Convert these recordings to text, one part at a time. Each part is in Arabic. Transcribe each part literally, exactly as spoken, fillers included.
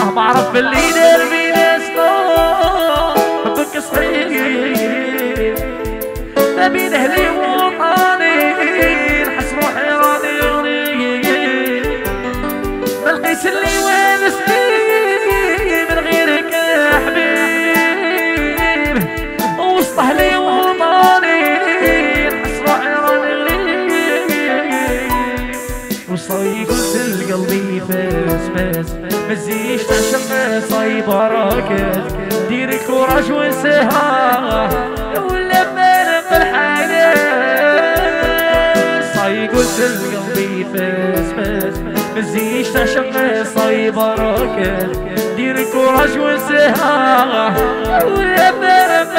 راه معرف باللي دار بينا سنون حبك صحيح ما بين اهلي ووطني نحس روحي راني ما لقيت اللي وانسني من غيرك يا حبيب وسط اهلي ووطني نحس روحي راني غريب وصاي قلت لقلبي فاس فاس مزيش تعشق صاي بركات ديري كوراج وانساها ولا فارق الحياة صاي قلت لقلبي فاس فاس مزيش تعشق صاي بركات ديري كوراج وانساها ولا فارق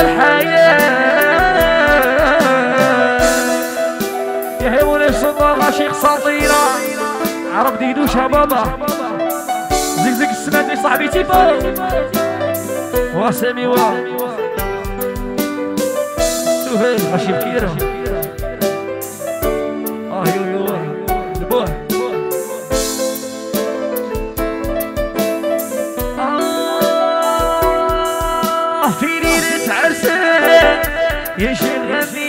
الحياة يا هيموني صدى شيخ ساطيرة عرب ديدوش بابا زقزق السماتي صاحبي تيفا واسامي وا سهيل غاشي بكيرة اه يو يو البوح اه في ليلة عرسك ينشل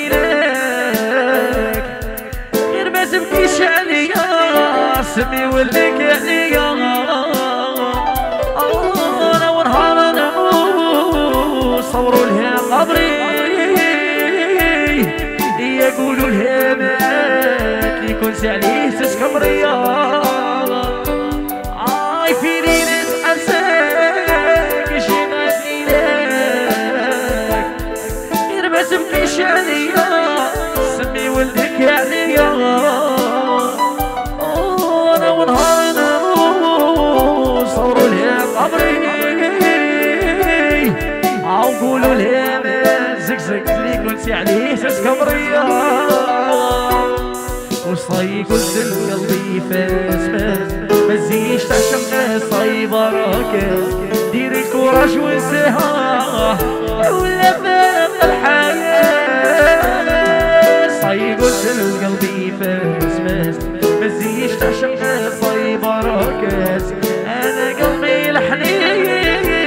غفيرك غير ما تبكيش عليا سمي وليك عليا انا ونهار نعوس صوروا لها قبري يقولوا لها مات لي كنت عليه تسكمريا اي في ليلة عرسك جينا ليلك غير ما تبكيش عليا سمي ولدك عليا انا ونهار نعوس صوروا لها قبري او قولوا لها مات زقزق لي كنت عليه تسكمريا وصاي قلت لقلبي فاس فاس مزيش تعشقنا صاي بركات ديري الكوراج وانساها ولا فارق الحياة صاي قلت لقلبي فاس فاس مزيش تعشقنا صاي بركات انا قلبي الحنين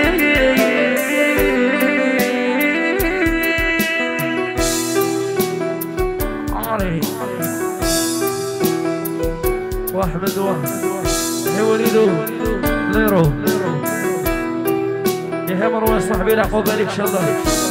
واحمد واحد يا وليدو ليرو يا مروان صاحبي العقوبة عليك ان شاء الله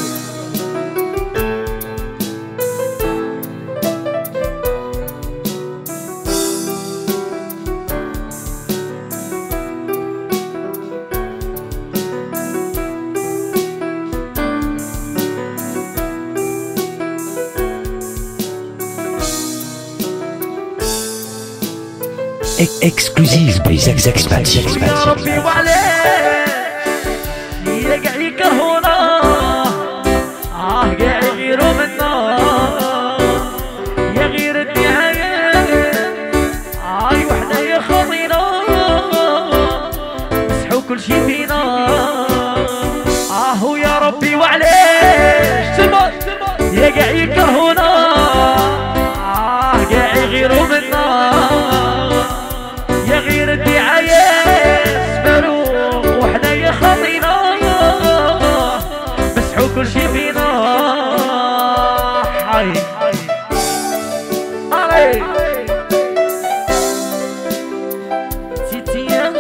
اكسكلوزيف بيزاك اكسباتي يا ربي وعليه يا قاع يكرهونا اه قاع يغيروا منا يا غير النهاية اي وحنا يا خاطينا مسحوا كل شي فينا اه يا ربي وعليه يا قاع يكرهونا اه قاع يغيروا منا يا غير الدعاية سفروق وحنا يا خاطينا مسحوا كل شي فينا حي علي تيتيا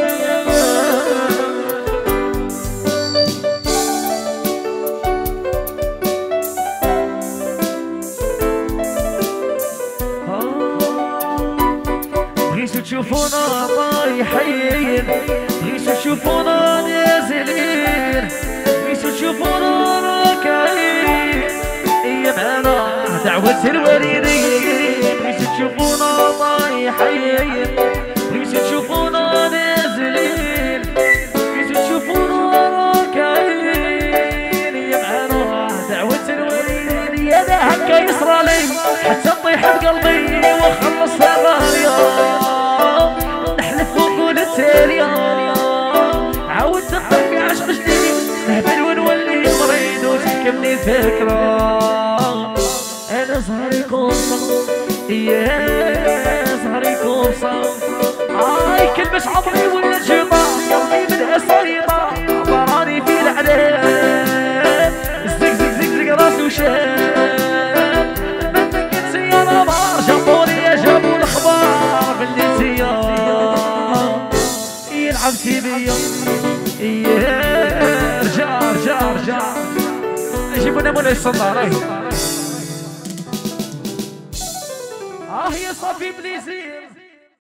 بغيتو تشوفونا طايحين بغيتو تشوفونا نازلين بغيتو تشوفونا راكعين هي معانا دعوة الوالدين بغيتو تشوفونا طايحين بغيتو تشوفونا نازلين بغيتو تشوفونا راكعين هي معانا دعوة الوالدين يا دا هكا يصرالي حتى نطيح بقلبي وخلصها غالية نحلف ونقول التالية عاودت نطلق عشق جديد نهبل ونولي مريض وتحكمني الفكرة أنا زهري كومصة يا زهري كومصة هاي كلمة عمري ولا جيطة قلبي من أسايا منك انت يا نهار جابوا لي جابوا الاخبار باللي انت يلعبتي بيا. ايه رجع رجع رجع جيبوا لنا مولاي الصندار. اه يا صافي بليزي